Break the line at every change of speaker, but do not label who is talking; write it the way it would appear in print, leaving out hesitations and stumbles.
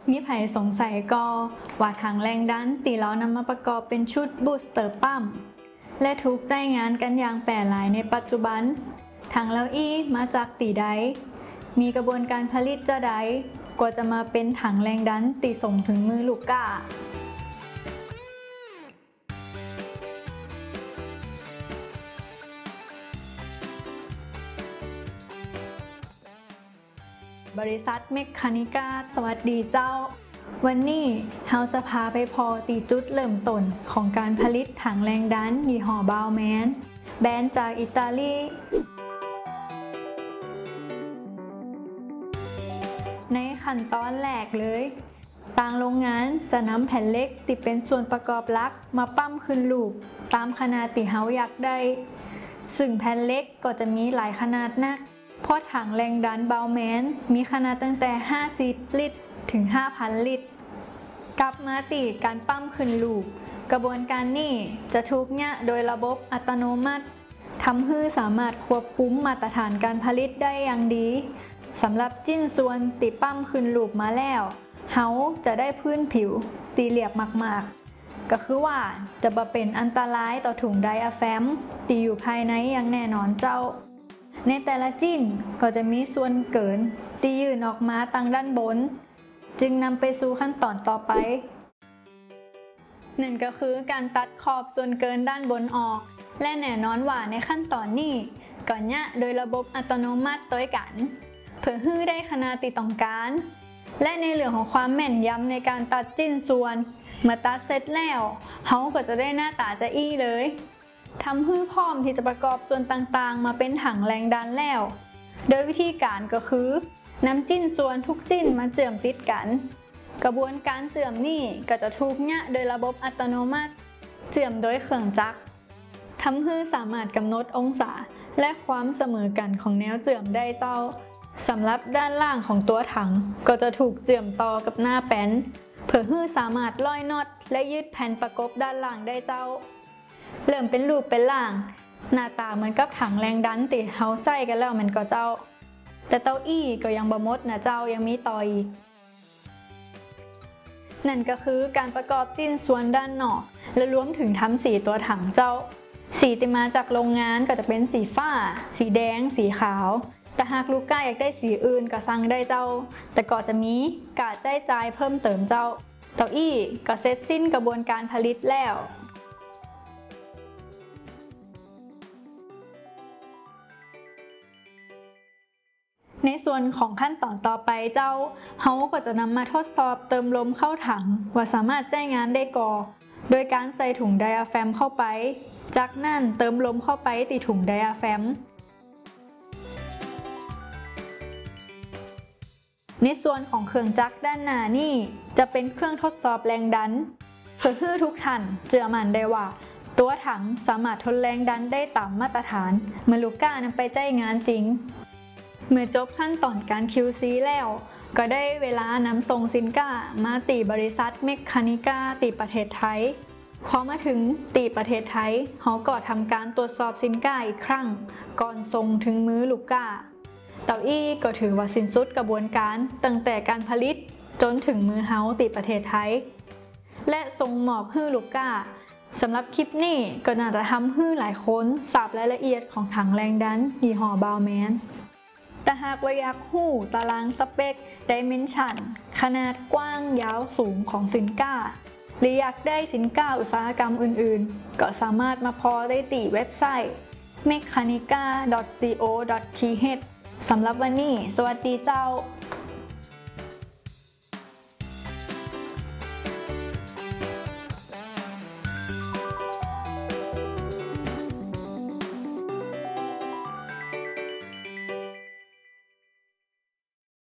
มีไผสงสัยก็ว่าถังแรงดันที่เรานำมาประกอบเป็นชุดบูสเตอร์ปั๊มและถูกใจงานกันอย่างแพร่หลายในปัจจุบันถังเหล่าอี้มาจากตีใดมีกระบวนการผลิตจะใดกว่าจะมาเป็นถังแรงดันตีส่งถึงมือลูกค้าบริษัทเมคานิกาสวัสดีเจ้าวันนี้เราจะพาไปพอตีจุดเริ่มต้นของการผลิตถังแรงดันยี่ห้อบาวแมนแบรนด์จากอิตาลีในขั้นตอนแรกเลยทางโรงงานจะนำแผ่นเหล็กที่เป็นส่วนประกอบหลักมาปั้มขึ้นรูปตามขนาดที่เราอยากได้ซึ่งแผ่นเหล็กก็จะมีหลายขนาดนักเพราะถังแรงดันบาวแมนมีขนาดตั้งแต่50ลิตรถึง 5,000 ลิตรกลับมาตีการปั้มขึ้นรูปกระบวนการนี้จะถูกเนี่ยโดยระบบอัตโนมัติทำให้สามารถควบคุมมาตรฐานการผลิตได้อย่างดีสำหรับจิ้นส่วนตีปั้มขึ้นรูปมาแล้วเฮาจะได้พื้นผิวตีเรียบมากๆก็คือว่าจะบ่เป็นอันตรายต่อถุงไดอะแฟมที่อยู่ภายในอย่างแน่นอนเจ้าในแต่ละจิ้นก็จะมีส่วนเกินตียื่นออกมาทางด้านบนจึงนำไปสู่ขั้นตอนต่อไปนั่นก็คือการตัดขอบส่วนเกินด้านบนออกและแน่นอนว่าในขั้นตอนนี้ก็เนี่ยโดยระบบอัตโนมัติตัวกันเพื่อให้ได้ขนาดที่ต้องการและในเรื่องของความแม่นยำในการตัดจิ้นส่วนเมื่อตัดเสร็จแล้วเขาก็จะได้หน้าตาจะอี้เลยทำให้พร้อมที่จะประกอบส่วนต่างๆมาเป็นถังแรงดันแล้วโดยวิธีการก็คือนำจิ้นส่วนทุกจิ้นมาเชื่อมติดกันกระบวนการเชื่อมนี่ก็จะถูกเนี่ยโดยระบบอัตโนมัติเชื่อมโดยเครื่องจักรทำให้สามารถกำหนดองศาและความเสมอกันของแนวเชื่อมได้เจ้าสำหรับด้านล่างของตัวถังก็จะถูกเชื่อมต่อกับหน้าแป้นเพื่อให้สามารถร้อยน็อตและยืดแผ่นประกบด้านล่างได้เจ้าเริ่มเป็นรูปเป็นร่างหน้าตาเหมือนกับถังแรงดันติเฮาใจกันแล้วมันก็เจ้าแต่เต้าอี้ก็ยังบ่หมดนะเจ้ายังมีต่ออีกนั่นก็คือการประกอบจิ้นส่วนด้านนอกและรวมถึงทำสีตัวถังเจ้าสีที่มาจากโรงงานก็จะเป็นสีฟ้าสีแดงสีขาวแต่หากลูกค้าอยากได้สีอื่นก็สั่งได้เจ้าแต่ก็จะมีการจ่ายเพิ่มเติมเจ้าเต้าอี้ก็เสร็จสิ้นกระบวนการผลิตแล้วในส่วนของขั้นตอนต่อไปเจ้าเฮาก็จะนำมาทดสอบเติมลมเข้าถังว่าสามารถใช้งานได้ก่อโดยการใส่ถุงไดอะแฟมเข้าไปจากนั้นเติมลมเข้าไปที่ถุงไดอะแฟมในส่วนของเครื่องจักรด้านหน้านี่จะเป็นเครื่องทดสอบแรงดันเพื่อให้ทุกท่านเชื่อมั่นได้ว่าตัวถังสามารถทนแรงดันได้ตามมาตรฐานเมื่อลูกค้านำไปใช้งานจริงเมื่อจบขั้นตอนการ QC แล้วก็ได้เวลานำส่งสินค้ามาตีบริษัทเมคานิกาตีประเทศไทยพอมาถึงตีประเทศไทยเขาก็ทำการตรวจสอบสินค้าอีกครั้งก่อนส่งถึงมือลูกค้าเต้าอี้ก็ถือว่าสิ้นสุดกระบวนการตั้งแต่การผลิตจนถึงมือเฮาตีประเทศไทยและส่งมอบให้ลูกค้าสำหรับคลิปนี้ก็น่าจะทำให้หลายคนทราบรายละเอียดของถังแรงดันยี่ห้อบาวแมนแต่หากว่าอยากรู้ตารางสเปคดิเมนชันขนาดกว้างยาวสูงของสินค้าหรืออยากได้สินค้าอุตสาหกรรมอื่นๆก็สามารถมาพอได้ที่เว็บไซต์ mechanica.co.th สำหรับวันนี้สวัสดีเจ้า